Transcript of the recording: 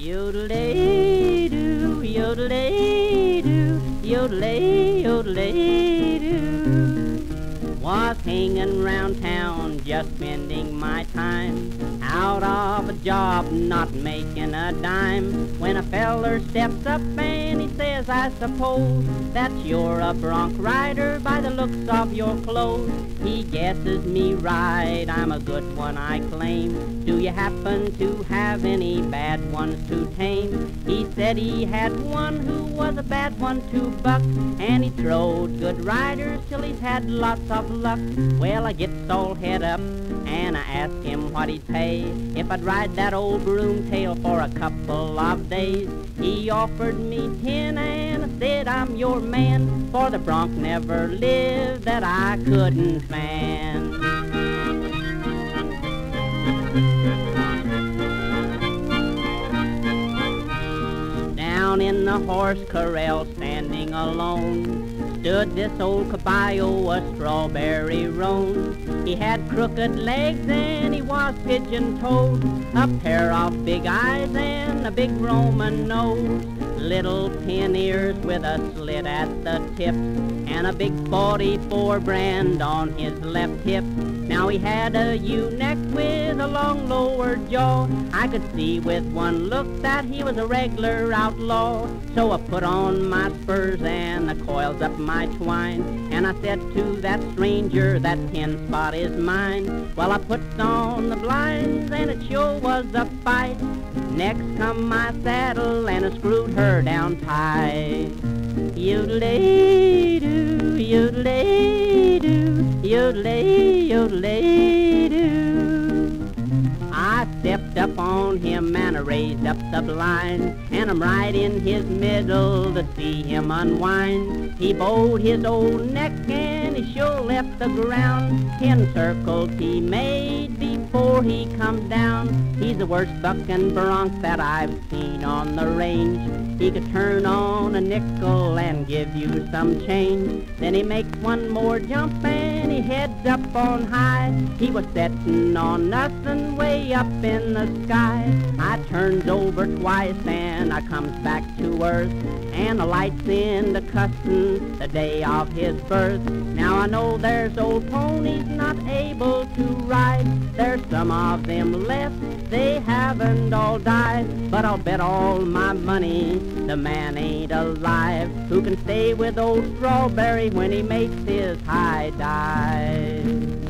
Yodelay-doo, yodelay-doo, yodelay, yodelay-doo. Was hanging round town, just spending my time, out of a job, not making a dime, when a feller steps up and he says, I suppose that you're a bronc rider by the looks of your clothes. He guesses me right, I'm a good one, I claim. Do you happen to have any bad ones to tame? He said he had one who was a bad one to buck, and he throwed good riders till he's had lots of luck. Well, I gets all head up, and I asked him what he'd pay if I'd ride that old broomtail for a couple of days. He offered me 10, and I said, I'm your man, for the bronc never lived that I couldn't fan. Down in the horse corral, standing alone, stood this old caballo, a strawberry roan. He had crooked legs and he was pigeon-toed, a pair of big eyes and a big Roman nose, little pin ears with a slit at the tip, and a big 44 brand on his left hip. Now he had a ewe-neck with a long lower jaw. I could see with one look that he was a regular outlaw. So I put on my spurs and the coils up my twine, and I said to that stranger, that 10 spot is mine. Well, I put on the blinds and it sure was a fight. Next come my saddle and I screwed her down tight. Yodelay-doo, yodelay-doo, yodelay, yodelay-doo. I stepped up on him and I raised up the blind, and I'm right in his middle to see him unwind. He bowed his old neck and he sure left the ground. 10 circles he made before he come down. He's the worst bucking bronc that I've seen on the range. He could turn on a nickel and give you some change. Then he makes one more jump and he heads up on high. He was setting on nothing way up in the sky. I turns over twice and I comes back to earth, and the lights in the cussin' the day of his birth. Now I know there's old ponies not able to ride. There's some of them left, they haven't all died. But I'll bet all my money the man ain't alive who can stay with old Strawberry when he makes his high dive.